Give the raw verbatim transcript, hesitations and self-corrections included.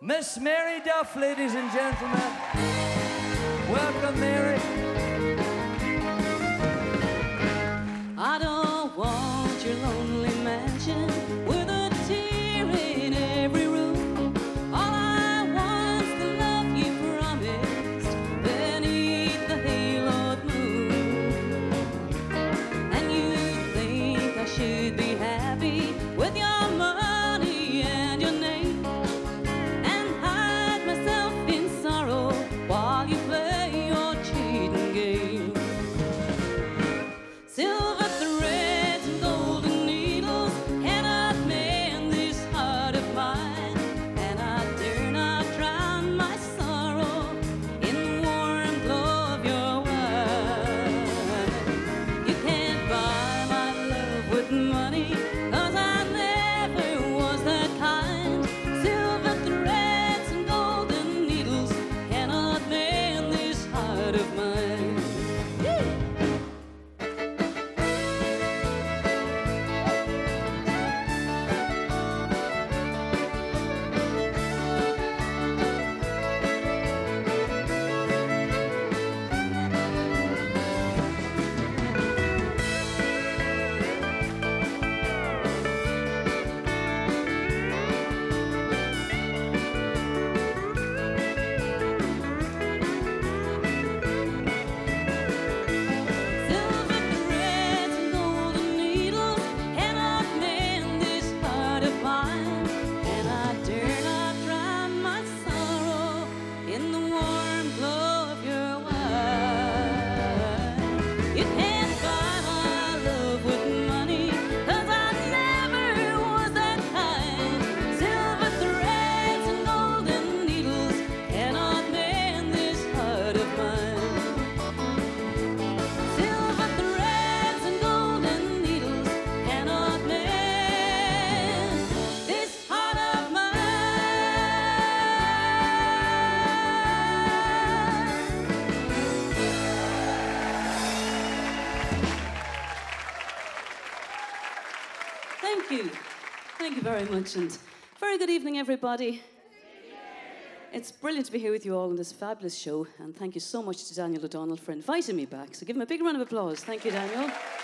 Miss Mary Duff, ladies and gentlemen. Welcome, Mary. I don't want your lonely mansion with a tear in every room. All I want's the love you promised beneath the haloed moon. And you think I should be happy with your money and your name, and hide myself in sorrow while you play your cheating game. Silver threads and golden needles cannot mend this heart of mine, and I dare not drown my sorrow in the warm glow of your wine. You can't buy my love with money, 'cause I never was that kind. Silver threads and golden needles cannot mend this heart of mine. Silver threads and golden needles cannot mend this heart of mine, and I dare not drown my sorrow in the warm glow of your wine. You can't buy my love with money, 'cause I never was that kind. Silver threads and golden needles cannot mend this heart of mine. Silver threads and golden needles cannot mend this heart of mine. Thank you. Thank you very much, and very good evening, everybody. It's brilliant to be here with you all on this fabulous show, and thank you so much to Daniel O'Donnell for inviting me back. So give him a big round of applause. Thank you, Daniel.